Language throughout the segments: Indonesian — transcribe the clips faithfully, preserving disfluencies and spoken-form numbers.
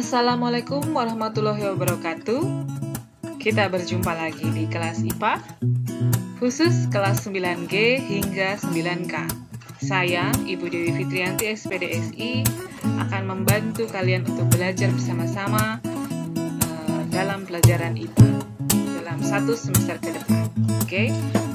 Assalamualaikum warahmatullahi wabarakatuh. Kita berjumpa lagi di kelas I P A, khusus kelas sembilan G hingga sembilan K. Saya, Ibu Dewi Fitrianti, S P D S I, akan membantu kalian untuk belajar bersama-sama uh, dalam pelajaran I P A dalam satu semester ke depan. Oke, okay?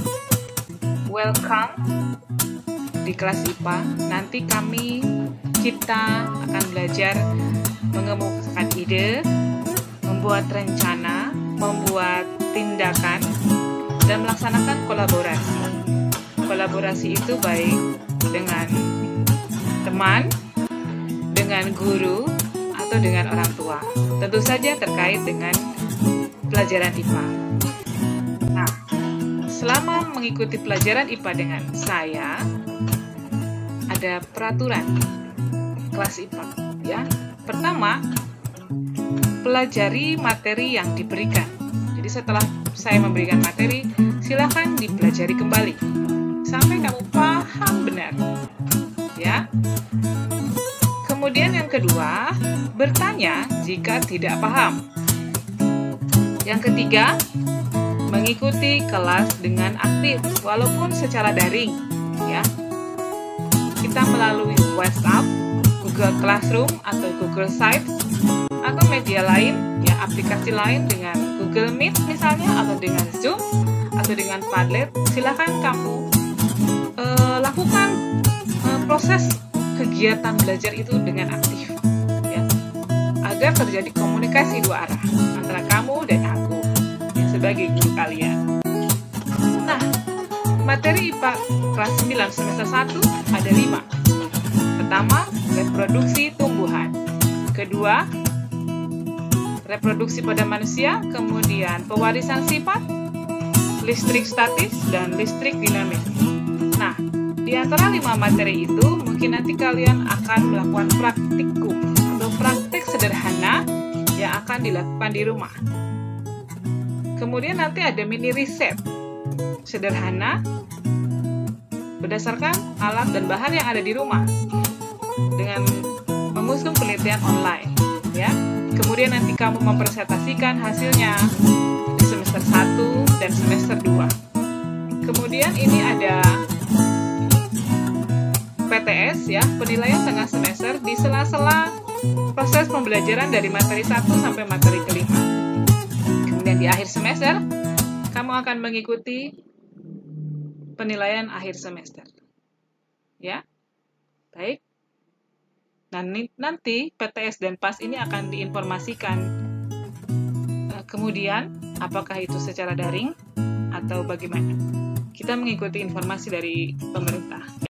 Welcome di kelas I P A. Nanti kami kita akan belajar mengemukakan ide, membuat rencana, membuat tindakan, dan melaksanakan kolaborasi. Kolaborasi itu baik dengan teman, dengan guru, atau dengan orang tua. Tentu saja terkait dengan pelajaran I P A. Nah, selama mengikuti pelajaran I P A dengan saya, ada peraturan kelas I P A, ya. Pertama, pelajari materi yang diberikan. Jadi setelah saya memberikan materi, silakan dipelajari kembali sampai kamu paham benar, ya. Kemudian yang kedua, bertanya jika tidak paham. Yang ketiga, mengikuti kelas dengan aktif walaupun secara daring, ya. Kita melalui WhatsApp, Google Classroom atau Google Sites atau media lain, ya, aplikasi lain dengan Google Meet misalnya, atau dengan Zoom atau dengan Padlet. Silakan kamu uh, lakukan uh, proses kegiatan belajar itu dengan aktif, ya, agar terjadi komunikasi dua arah antara kamu dan aku, ya, sebagai guru kalian. Nah, materi I P A kelas sembilan semester satu ada lima. Pertama, reproduksi tumbuhan. Kedua, reproduksi pada manusia. Kemudian, pewarisan sifat, listrik statis, dan listrik dinamis. Nah, di antara lima materi itu, mungkin nanti kalian akan melakukan praktikum atau praktik sederhana yang akan dilakukan di rumah. Kemudian nanti ada mini riset sederhana berdasarkan alat dan bahan yang ada di rumah dengan mengusung penelitian online, ya. Kemudian nanti kamu mempresentasikan hasilnya di semester satu dan semester dua. Kemudian ini ada P T S, ya, penilaian tengah semester di sela-sela proses pembelajaran dari materi satu sampai materi kelima. Kemudian di akhir semester kamu akan mengikuti penilaian akhir semester, ya. Baik. Nah, nanti P T S dan P A S ini akan diinformasikan uh, kemudian apakah itu secara daring atau bagaimana. Kita mengikuti informasi dari pemerintah.